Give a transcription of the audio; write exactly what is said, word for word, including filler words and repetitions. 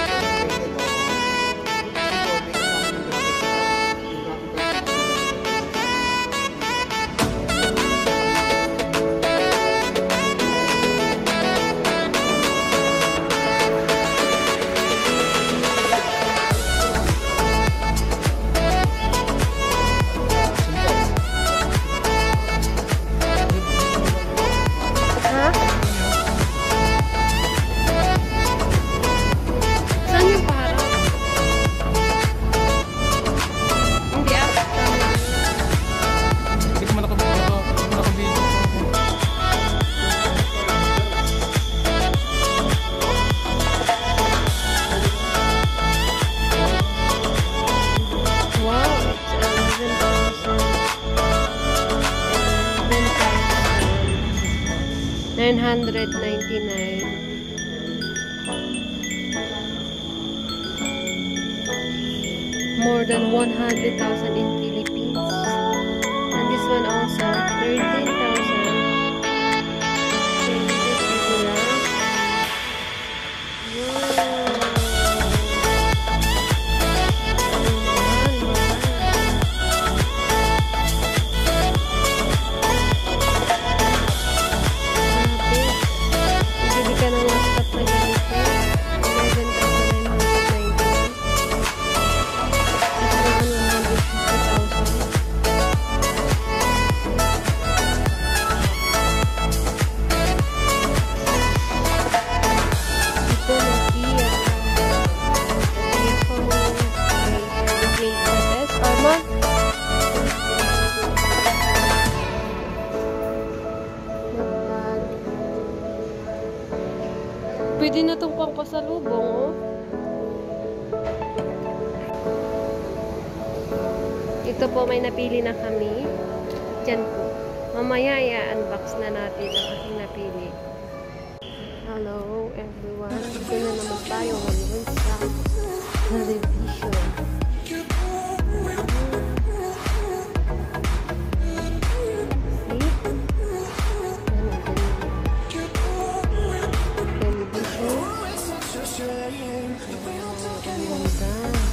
nine hundred ninety-nine. More than one hundred thousand in Philippines. And this one also, thirteen thousand. Pwede na itong pangpasalubong, oh. Ito po, may napili na kami. Diyan po. Mamaya, i-unbox na natin ang aking napili. Hello, everyone. Dito na naman tayo ngayon sa television. Ganda.